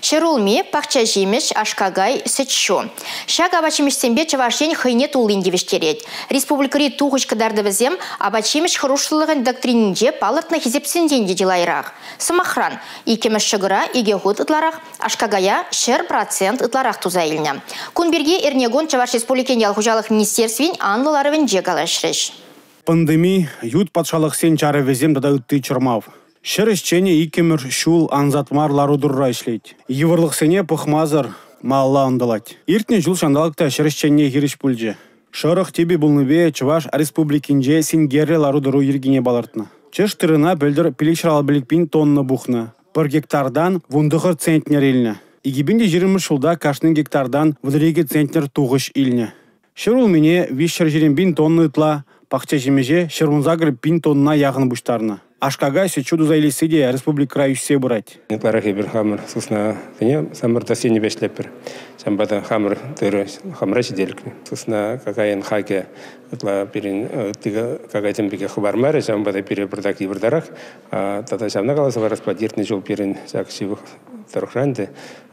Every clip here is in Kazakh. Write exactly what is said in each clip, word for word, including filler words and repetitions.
Шерулми, пахча жемеш, ашкагай, сычшу. Шак абачимешсембе чавашен хыйне тулын девештерет. Республикари туғыш кадарды візем, абачимеш хырушлылығын доктрининже палатны хизепсінденде делайрақ. Самахран, икемеш шығыра, иге ғуд ытларақ, ашкагая шер процент ытларақ тузайылны. Кунберге эрнегон Чаваш Республикен ялхужалық министерствен анлыларывен жегалашреш. Пандемия ют патшалық сен чары везем дада үтті чырмав. Шерішчене икемір шул анзатмарлару дұрра ішлейд. Еврлық сене пұхмазыр малла андалать. Иртне жыл шандалықта шерішчене хиріш пүлже. Шырық тебе бұлныбе Чаваш Республикинже сенгерре лару дұру ергене балартына. Чеш тырына бөлдір пилікшарал білікпен тонны бұхны. Бір гектардан вундығыр центнер еліне. Игибінде жиырма жылда кашның гектардан вдыреге центнер туғыш илне. Шырул мене вишер жирен тонны ытла, пақча жемеже шырмунзагыр бин тонна яғын бұштарына. Ашкага чуду зайлесі де республика райусе бұрайды. Нетларахи бір хамыр сұсына самырда сені бешлепір. Самбада хамыр түрі хамыра жеделікні. Сұсына какайын хаке ытла бірін какайтын беге хабармары, самбада бірі бірдак ебірдарақ. Тата жамна қаласы бар распадиртный жол бірін жақшивық тұрықранды.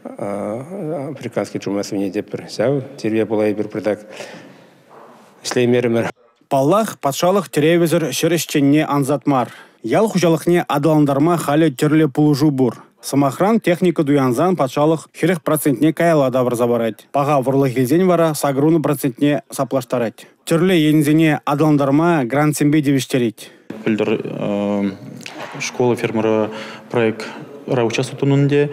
Африканский чумасы не депір. Сау, терве болай бір бірдак шлеймерімір. Паллах патшалық теревизор шырышченне анзатмар. Ял хужалықне адаландарма халі түрлі пулужу бұр. Самахран техника дуянзан патшалық хирых процентне каялада барзабарайды. Паға вұрлық елзен вара сагруны процентне саплаштарайды. Түрлі ензене адаландарма грант сенбе девіштерейді. Білдір школа фермера проект раучасту тұнынде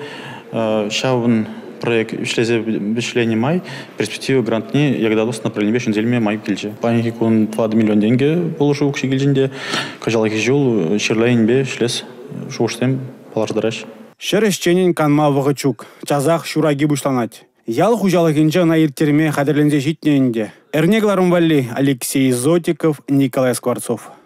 шауын проект үшлезе бишлени май, перспектива грантни ягдадос направление бешен зельме май килже. Паники кун два миллион деньги положу укши килжинде, кажалаки жол шерлайнбе шлес шуштем палаждараш. Шерещенин канма вагачук, чазах шураги бушланать. Ял хужалыгинче на иртерме хадерлензе житненде. Эрнегларым валли Алексей Зотиков, Николай Скворцов.